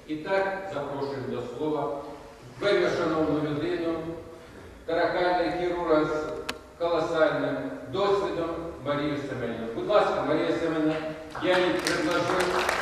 І так запрошуємо до слова вельми шановну людину, таракальний хірурга з колосальним досвідом Марію Семенівну. Будь ласка, Марія Семенівна, я їй предложу,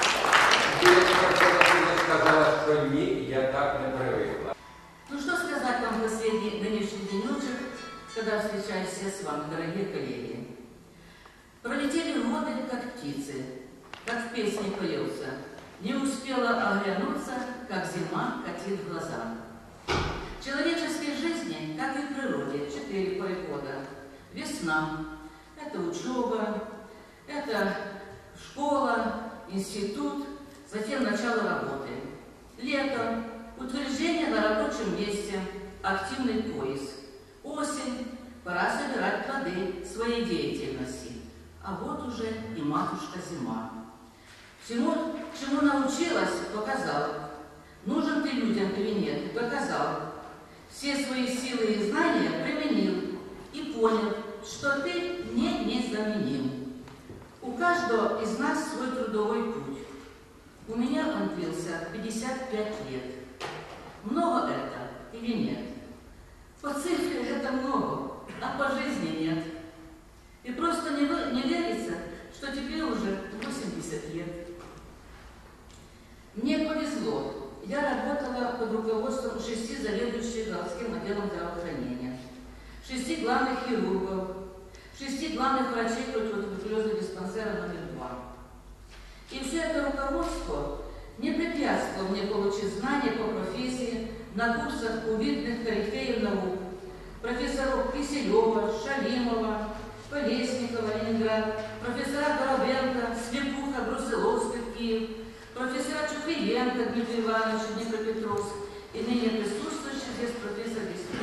вона сказала, що ні, я так не привикла. Ну что сказать вам в последний нынешний денечек, когда встречаюсь с вами, дорогие коллеги. Пролетели годы, как птицы, как в песне поется. Не успела оглянуться, как зима катит в глаза. В человеческой жизни, как и в природе, 4 поры года. Весна – это учеба, это школа, институт, затем начало работы. Лето – утверждение на рабочем месте, активный поиск. Осень – пора собирать плоды своей деятельности. А вот уже и матушка зима. Чему научилась, показала. Нужен ты людям или нет, показал. Все свои силы и знания применил и понял, что ты мне незаменим. У каждого из нас свой трудовой путь. У меня он длился 55 лет. Много это или нет? По цифре это много, а по жизни нет. И просто не верится, что теперь уже 80 лет. Мне повезло. Я работала под руководством 6 заведующих городским отделом здравоохранения, 6 главных хирургов, 6 главных врачей противотуберкулезного диспансера номер 2. И все это руководство не препятствовало мне получить знания по профессии на курсах у видных корифеев наук, профессоров Киселева, Шалимова, Колесникова, Ленинград, профессора Горобенко, Свекуха, Брусиловский, Киев, профессора Чукриенко, Дмитрий Иванович, Днепропетровск, и ныне присутствующий здесь профессор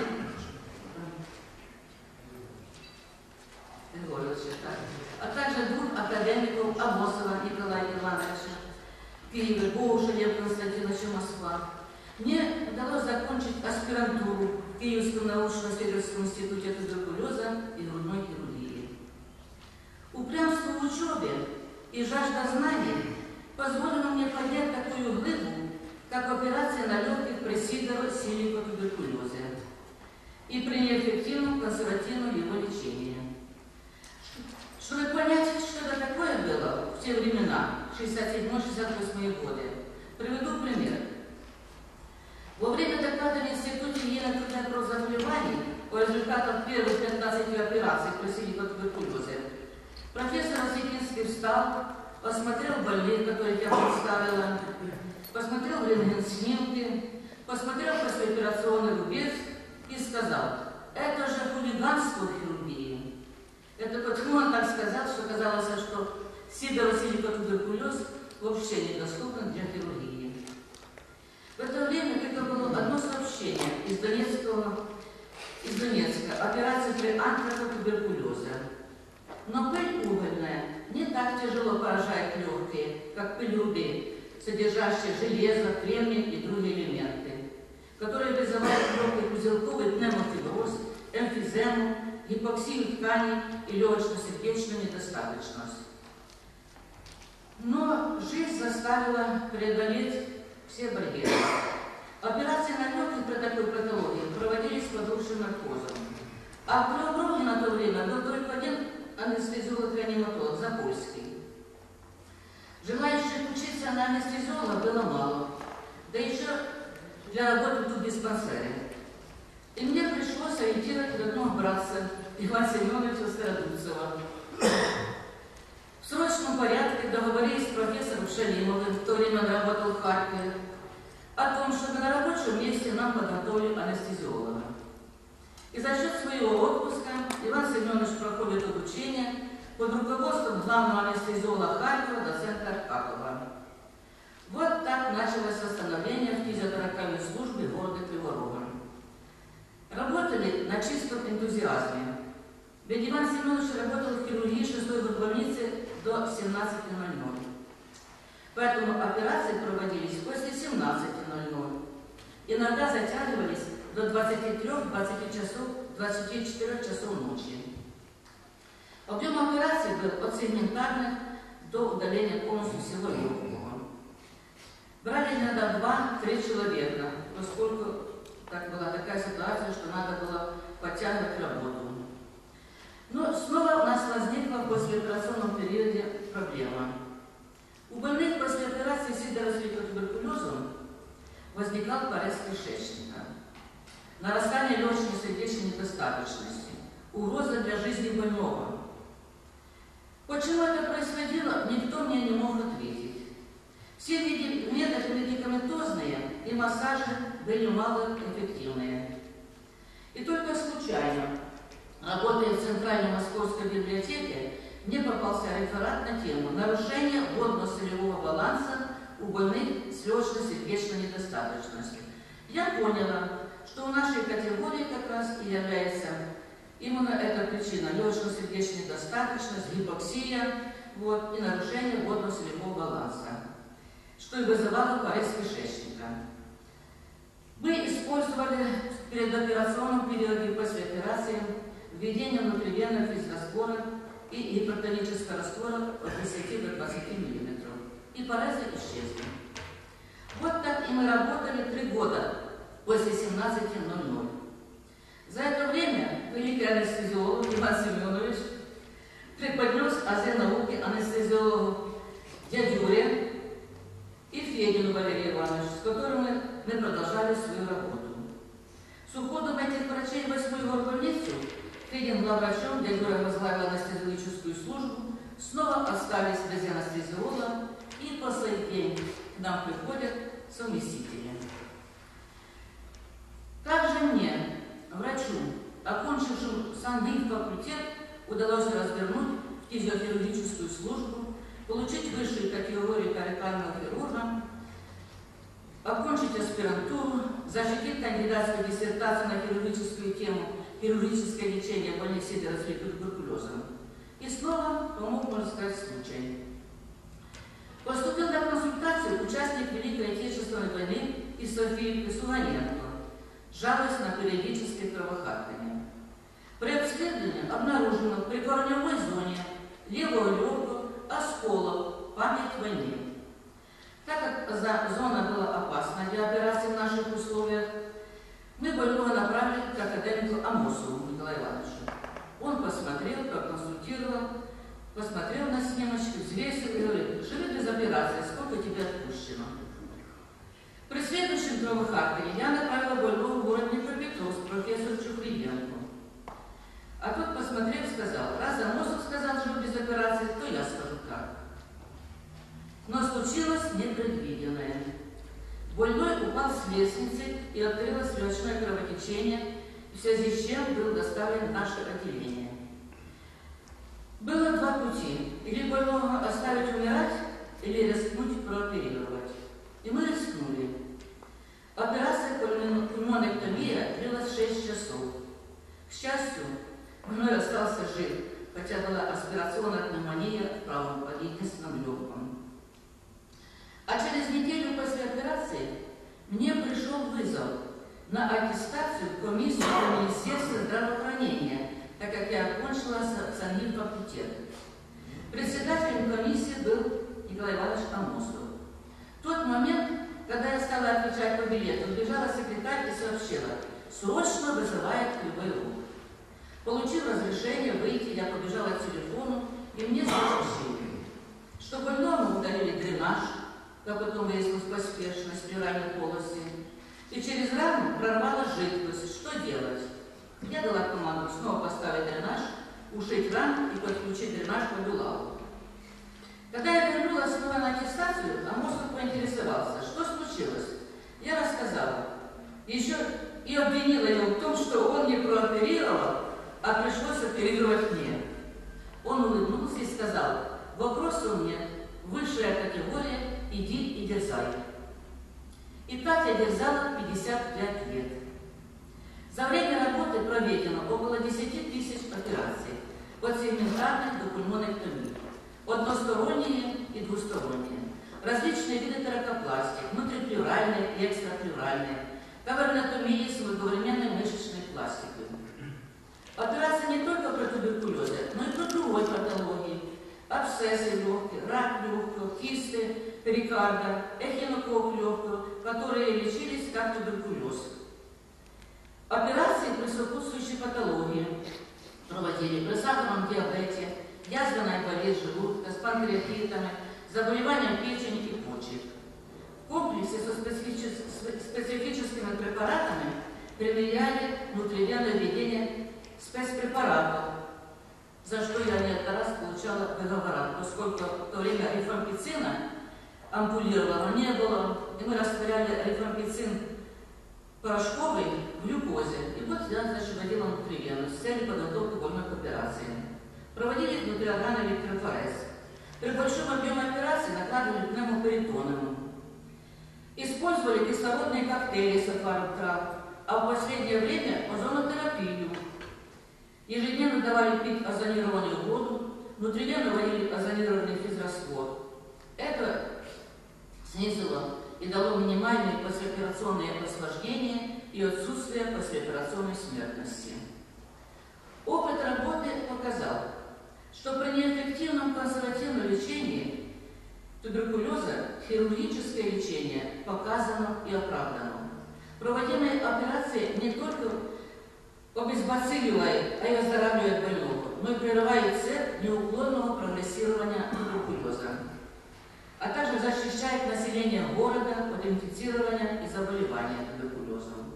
а также 2 академиков Амосова Николая Ивановича, Киева, Боуша Лев Константиновича, Москва. Мне удалось закончить аспирантуру в Киевском научно-исследовательском институте туберкулеза и грудной хирургии. Упрямство в учебе и жажда знаний позволило мне поднять такую глыбу, как операция на легких при сидово-силико туберкулезе и при неэффективном консервативном его лечении. Чтобы понять, что это такое было в те времена, 67-68 годы, приведу пример. Во время доклада в Институте генетических заболеваний по результатам первых 15 операций при силикотуберкулезе профессор Осетинский встал, посмотрел больных, которых я представила, посмотрел рентген-снимки, посмотрел послеоперационный рубец и сказал: это же хулиганство в хирургии. Это почему он так сказал, что казалось, что сидово-силикотуберкулез вообще недоступен для хирургии. В это время только было одно сообщение из Донецка, операция при антракотуберкулезе. Но пыль угольная не так тяжело поражает легкие, как пыль рубей, содержащая железо, кремний и другие элементы, которые вызывают легкий узелковый пневмотиброз, эмфизему, гипоксию тканей и легочно-сердечную недостаточность. Но жизнь заставила преодолеть все барьеры. Операции на легких при такой патологии проводились под общим наркозом. А в Кривогроде на то время был только один анестезиолог-реаниматолог, Запольский. Желающих учиться на анестезиолога было мало, да еще для работы тут в диспансере. И мне пришлось ориентировать родного братца Ивана Семеновича Стародубцева. В срочном порядке договорились с профессором Шалимовым, в то время он работал в Харькове, о том, чтобы на рабочем месте нам подготовили анестезиолога. И за счет своего отпуска Иван Семенович проходит обучение под руководством главного анестезиолога Харькова, доцента Аркакова. Вот так началось восстановление фтизиотерапевтической службы города Криворога. Работали на чистом энтузиазме. Ведь Иван Семенович работал в хирургии 6-й больницы до 17:00. Поэтому операции проводились после 17:00. Иногда затягивались до 23-24 часов ночи. Объем операций был от сегментарных до удаления полностью всего легкого. Брали иногда 2-3 человека, поскольку была такая ситуация, что надо было подтягивать работу. Но снова у нас возникла в послеоперационном периоде проблема. У больных после операции сидеразвитого туберкулезом возникал порез кишечника, нарастание легочно-сердечной недостаточности, угроза для жизни больного. Почему это происходило, никто мне не мог ответить. Все методы медикаментозные и массажи были малоэффективные. И только случайно, работая в Центральной Московской библиотеке, мне попался реферат на тему «Нарушение водно-солевого баланса у больных с легочно-сердечной недостаточностью». Я поняла, что в нашей категории как раз и является именно эта причина – легочно-сердечная недостаточность, гипоксия и нарушение водно-солевого баланса, что и вызывало порез кишечника. Мы использовали в предоперационном периоде и после операции введение внутривенного физраствора и гипертонического раствора от 10 до 20 мм. И порезы исчезли. Вот так и мы работали 3 года после 17:00. За это время великий анестезиолог Иван Семенович преподнес азы науки анестезиологу Дядюре и Федину Валерию Ивановичу, с которым мы продолжали свою работу. С уходом этих врачей в 8-ю горбольницу Федин главврачом, Дядюра возглавил анестезиологическую службу, снова остались без анестезиолога, и по сей день к нам приходят совместители. Также мне, врачу, окончившему санэпидфакультет, удалось развернуть фтизиохирургическую службу, получить высшую категорию кариокарного хирурга, окончить аспирантуру, защитить кандидатскую диссертацию на хирургическую тему «Хирургическое лечение больных сидеразвитым туберкулезом». И снова помог, можно сказать, случай. Поступил на консультацию участник Великой Отечественной войны из Софии Писуланенко, жалуясь на периодическое кровохарканье. При обследовании обнаружено при корневой зоне левого легкого осколок, память войны. Так как зона была опасна для операции в наших условиях, мы больного направили к академику Амосову Николаю Ивановичу. Он посмотрел, проконсультировал, посмотрел на снимочки, взвесил и говорит: живи без операции, сколько тебе отпущено. При следующем кровохарканье я направила больного в город Днепропетровск профессору Чухриденко. А тот, посмотрев, сказал: раз Амосов сказал, что без операции, то я скажу так. Но случилось непредвиденное. Больной упал с лестницы и открылось легочное кровотечение, в связи с чем был доставлен в наше отделение. Было 2 пути: или больного оставить умирать, или рискнуть прооперировать. И мы рискнули. Операция пульмонэктомия длилась 6 часов. К счастью, больной остался жив, хотя была аспирационная пневмония в правом единственном легком. А через неделю после операции мне пришел вызов на аттестацию в комиссию Министерства здравоохранения, так как я окончила санэпидфакультет. Председателем комиссии был Николай Иванович Амосов. В тот момент, когда я стала отвечать по билету, убежала секретарь и сообщила: срочно вызывает КБУ. Получив разрешение выйти, я побежала к телефону, и мне сообщили, что больному удалили дренаж, как потом выяснилось поспешно, спиральной полости, и через рану прорвала жидкость. Что делать? Я дала команду снова поставить дренаж, ушить рану и подключить дренаж по дулаву. Когда я вернулась снова на аттестацию, Амосов поинтересовался, что случилось. Я рассказала. Еще и обвинила его в том, что он не прооперировал, а пришлось оперировать мне. Он улыбнулся и сказал: вопросов нет, высшая категория, иди и дерзай. И так я дерзала 55 лет. За время работы проведено около 10 000 операций, от сегментарной до пульмонэктомии, односторонние и двусторонние, различные виды торакопластик, внутриплевральные и экстраплевральные, кавернотомии с одновременной мышечной пластикой. Операции не только про туберкулезы, но и про другой патологии: абсцессы легких, рак легких, кисты, перикарда, эхинокок легкого, которые лечились как туберкулез. Операции при сопутствующей патологии проводили при сахарном диабете, язвенной болезни желудка, с панкреатитами, заболеванием печени и почек. В комплексе со специфическими препаратами применяли внутривенное введение спецпрепаратов, за что я неоднократно раз получала договора, поскольку в то время рифампицина ампулированного не было, и мы растворяли рифампицин порошковый в глюкозе. И вот я, значит, вводила внутривенно с целью подготовки больной к операции. Проводили внутриоргановый электрофорез. При большом объеме операции накладывали пневмоперитоном. Использовали кислородные коктейли с отваром трав, а в последнее время озонотерапию. Ежедневно давали пить озонированную воду, внутривенно вводили озонированный физраствор. Это снизило и дало минимальные послеоперационные осложнения и отсутствие послеоперационной смертности. Опыт работы показал, что при неэффективном консервативном лечении туберкулеза хирургическое лечение показано и оправдано. Проводимые операции не только обезбацилливает, а и оздоравливает больного, но и прерывает цепь неуклонного прогрессирования туберкулеза, а также защищает население города от инфицирования и заболевания туберкулезом.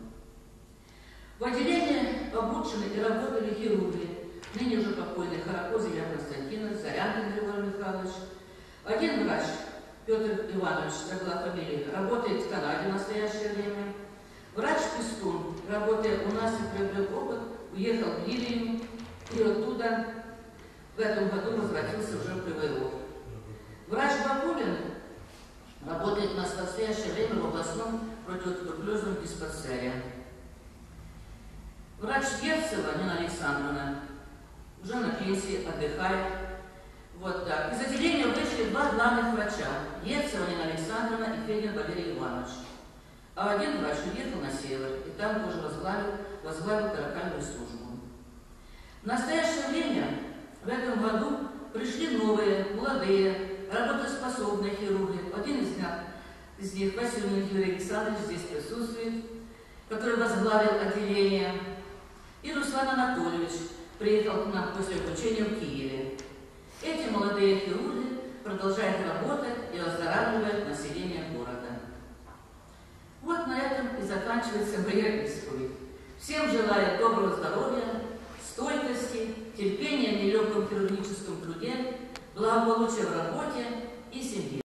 В отделении обучены и работали хирурги, ныне уже покойный Харакоз Илья Константинович, Зарянкин Григорий Михайлович. Один врач, Петр Иванович, забыла фамилию, работает в Канаде в настоящее время. Врач Пестун, работая у нас и приобрел опыт, уехал в Ливию и оттуда в этом году возвратился уже в ПВО. Врач Бакулин работает у нас в настоящее время в областном противотуберкулезном диспансере. Врач Герцева Нина Александровна уже на пенсии, отдыхает. Вот так. Из отделения вышли два главных врача, Герцева Нина Александровна и Федин Валерий Иванович. А один врач уехал на север и там тоже возглавил таракальную службу. В настоящее время, в этом году, пришли новые, молодые, работоспособные хирурги. Один из них Васильев Юрий Александрович здесь присутствует, который возглавил отделение. И Руслан Анатольевич приехал к нам после обучения в Киеве. Эти молодые хирурги продолжают работать и оздоравливать население города. Вот на этом и заканчивается моя исповедь. Всем желаю доброго здоровья, стойкости, терпения в нелегком хирургическом труде, благополучия в работе и семье.